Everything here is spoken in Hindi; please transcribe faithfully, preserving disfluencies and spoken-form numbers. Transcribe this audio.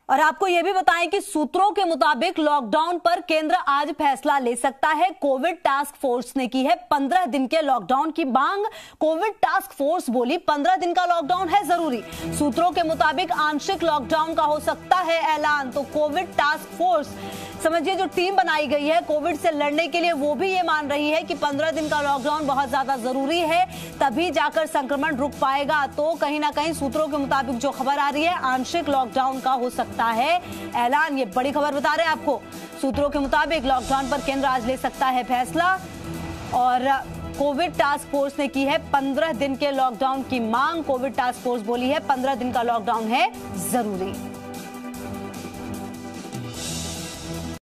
और आपको यह भी बताएं कि सूत्रों के मुताबिक लॉकडाउन पर केंद्र आज फैसला ले सकता है। कोविड टास्क फोर्स ने की है पंद्रह दिन के लॉकडाउन की मांग। कोविड टास्क फोर्स बोली पंद्रह दिन का लॉकडाउन है जरूरी। सूत्रों के मुताबिक आंशिक लॉकडाउन का हो सकता है ऐलान। तो कोविड टास्क फोर्स समझिए जो टीम बनाई गई है कोविड से लड़ने के लिए, वो भी ये मान रही है कि पंद्रह दिन का लॉकडाउन बहुत ज्यादा जरूरी है, तभी जाकर संक्रमण रुक पाएगा। तो कहीं ना कहीं सूत्रों के मुताबिक जो खबर आ रही है आंशिक लॉकडाउन का हो सकता है ऐलान। ये बड़ी खबर बता रहे हैं आपको। सूत्रों के मुताबिक लॉकडाउन पर केंद्र आज ले सकता है फैसला और कोविड टास्क फोर्स ने की है पंद्रह दिन के लॉकडाउन की मांग। कोविड टास्क फोर्स बोली है पंद्रह दिन का लॉकडाउन है जरूरी।